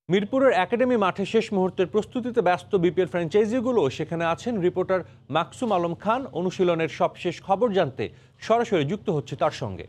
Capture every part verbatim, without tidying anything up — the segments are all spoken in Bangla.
মিরপুরের একাডেমি মাঠে শেষ মুহূর্তের প্রস্তুতিতে ব্যস্ত বিপিএল ফ্র্যাঞ্চাইজিগুলো। সেখানে আছেন রিপোর্টার মাকসুম আলম খান। অনুশীলনের সবশেষ খবর জানতে সরাসরি যুক্ত হচ্ছে তার সঙ্গে।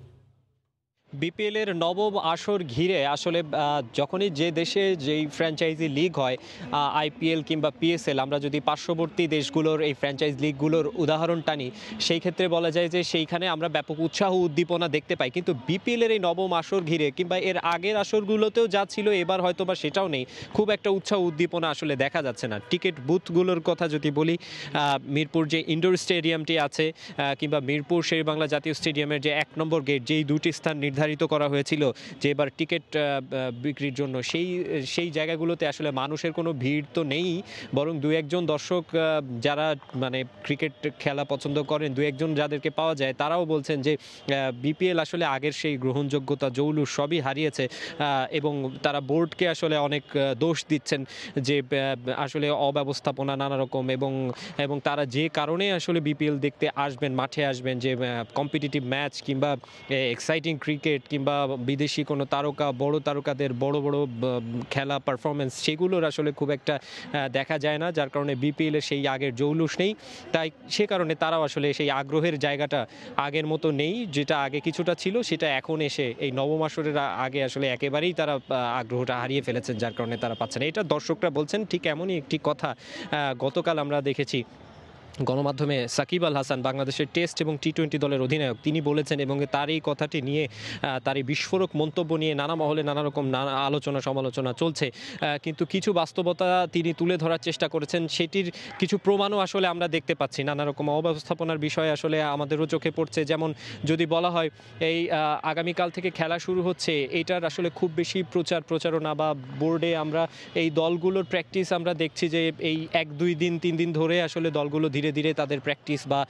বিপিএল এর নবম আসর ঘিরে আসলে যখনই যে দেশে যেই ফ্র্যাঞ্চাইজি লিগ হয়, আইপিএল কিংবা পিএসএল, আমরা যদি পার্শ্ববর্তী দেশগুলোর এই ফ্র্যাঞ্চাইজ লিগগুলোর উদাহরণ টানি, সেই ক্ষেত্রে বলা যায় যে সেইখানে আমরা ব্যাপক উৎসাহ উদ্দীপনা দেখতে পাই। কিন্তু বিপিএল এর এই নবম আসর ঘিরে কিংবা এর আগের আসরগুলোতেও যা ছিল এবার হয়তো বা সেটাও নেই, খুব একটা উৎসাহ উদ্দীপনা আসলে দেখা যাচ্ছে না। টিকিট বুথগুলোর কথা যদি বলি, মিরপুর যে ইনডোর স্টেডিয়ামটি আছে কিংবা মিরপুর শেরেবাংলা জাতীয় স্টেডিয়ামের যে এক নম্বর গেট, যেই দুটি স্থান নির্ধারিত করা হয়েছিল যে এবার টিকিট বিক্রির জন্য, সেই সেই জায়গাগুলোতে আসলে মানুষের কোনো ভিড় তো নেই, বরং দু একজন দর্শক যারা মানে ক্রিকেট খেলা পছন্দ করেন, দু একজন যাদেরকে পাওয়া যায়, তারাও বলছেন যে বিপিএল আসলে আগের সেই গ্রহণযোগ্যতা জৌলুস সবই হারিয়েছে এবং তারা বোর্ডকে আসলে অনেক দোষ দিচ্ছেন যে আসলে অব্যবস্থাপনা নানা রকম, এবং এবং তারা যে কারণে আসলে বিপিএল দেখতে আসবেন, মাঠে আসবেন, যে কম্পিটিটিভ ম্যাচ কিংবা এক্সাইটিং ক্রিকেট কিংবা বিদেশি কোনো তারকা, বড় তারকাদের বড় বড় খেলা পারফরমেন্স, সেগুলোর আসলে খুব একটা দেখা যায় না, যার কারণে বিপিএল এর সেই আগের জৌলুস নেই। তাই সে কারণে তারাও আসলে সেই আগ্রহের জায়গাটা আগের মতো নেই, যেটা আগে কিছুটা ছিল সেটা এখন এসে এই নবম আসরের আগে আসলে একেবারেই তারা আগ্রহটা হারিয়ে ফেলেছেন, যার কারণে তারা পাচ্ছেন। এটা দর্শকরা বলছেন। ঠিক এমনই একটি কথা গতকাল আমরা দেখেছি গণমাধ্যমে সাকিব আল হাসান, বাংলাদেশের টেস্ট এবং টি টোয়েন্টি দলের অধিনায়ক, তিনি বলেছেন, এবং তার এই কথাটি নিয়ে, তার এই বিস্ফোরক মন্তব্য নিয়ে নানা মহলে নানা রকম নানা আলোচনা সমালোচনা চলছে। কিন্তু কিছু বাস্তবতা তিনি তুলে ধরার চেষ্টা করেছেন, সেটির কিছু প্রমাণও আসলে আমরা দেখতে পাচ্ছি। নানা রকম অব্যবস্থাপনার বিষয় আসলে আমাদেরও চোখে পড়ছে। যেমন যদি বলা হয় এই আগামীকাল থেকে খেলা শুরু হচ্ছে, এইটার আসলে খুব বেশি প্রচার প্রচারণা বা বোর্ডে আমরা এই দলগুলোর প্র্যাকটিস আমরা দেখছি যে এই এক দুই দিন তিন দিন ধরে আসলে দলগুলো ধীরে ধীরে তাদের প্র্যাকটিস বা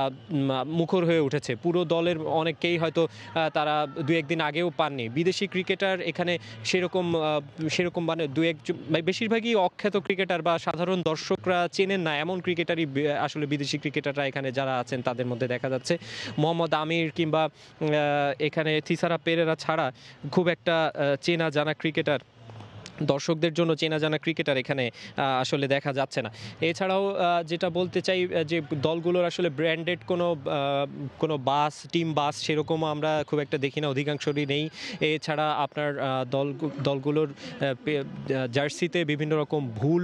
মুখর হয়ে উঠেছে। পুরো দলের অনেককেই হয়তো তারা দু একদিন আগেও পাননি। বিদেশি ক্রিকেটার এখানে সেরকম সেরকম মানে দু এক বেশিরভাগই অখ্যাত ক্রিকেটার বা সাধারণ দর্শকরা চেনেন না এমন ক্রিকেটারই আসলে বিদেশি ক্রিকেটাররা এখানে যারা আছেন তাদের মধ্যে দেখা যাচ্ছে। মোহাম্মদ আমির কিংবা এখানে থিসারা পেরেরা ছাড়া খুব একটা চেনা জানা ক্রিকেটার, দর্শকদের জন্য চেনা জানা ক্রিকেটার এখানে আসলে দেখা যাচ্ছে না। এছাড়াও যেটা বলতে চাই যে দলগুলোর আসলে ব্র্যান্ডেড কোনো কোনো বাস, টিম বাস সেরকম আমরা খুব একটা দেখি না, অধিকাংশই নেই। এছাড়া আপনার দল দলগুলোর জার্সিতে বিভিন্ন রকম ভুল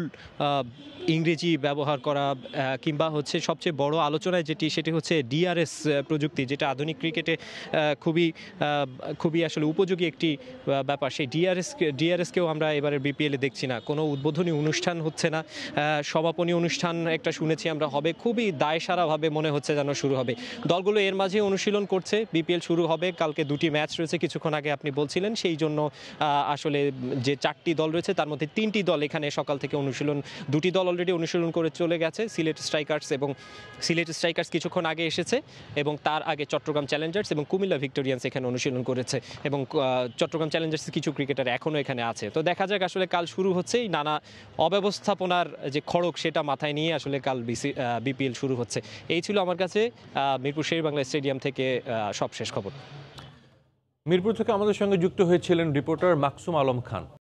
ইংরেজি ব্যবহার করা, কিংবা হচ্ছে সবচেয়ে বড় আলোচনায় যেটি, সেটি হচ্ছে ডিআরএস প্রযুক্তি, যেটা আধুনিক ক্রিকেটে খুবই খুবই আসলে উপযোগী একটি ব্যাপার। সেই ডিআরএস ডিআরএসকেও আমরা এবারে বিপিএলে দেখছি না। কোনো উদ্বোধনী অনুষ্ঠান হচ্ছে না, সমাপনী অনুষ্ঠান একটা শুনেছি আমরা হবে, খুবই দায়সারাভাবে মনে হচ্ছে যেন শুরু হবে। দলগুলো এর মাঝে অনুশীলন করছে। বিপিএল শুরু হবে, কালকে দুটি ম্যাচ রয়েছে, কিছুক্ষণ আগে আপনি বলছিলেন, সেই জন্য আসলে যে চারটি দল রয়েছে তার মধ্যে তিনটি দল এখানে সকাল থেকে অনুশীলন, দুটি দল অলরেডি অনুশীলন করে চলে গেছে, সিলেট স্ট্রাইকার্স এবং সিলেট স্ট্রাইকার্স কিছুক্ষণ আগে এসেছে, এবং তার আগে চট্টগ্রাম চ্যালেঞ্জার্স এবং কুমিল্লা ভিক্টোরিয়ান্স এখানে অনুশীলন করেছে, এবং চট্টগ্রাম চ্যালেঞ্জার্সের কিছু ক্রিকেটার এখনও এখানে আছে। তো দেখা যাক, আসলে কাল শুরু হচ্ছে নানা অব্যবস্থাপনার যে খড়ক, সেটা মাথায় নিয়ে আসলে কাল বিপিএল শুরু হচ্ছে। এই ছিল আমার কাছে মিরপুর শেরেবাংলা স্টেডিয়াম থেকে সবশেষ খবর। মিরপুর থেকে আমাদের সঙ্গে যুক্ত হয়েছিলেন রিপোর্টার মাকসুম আলম খান।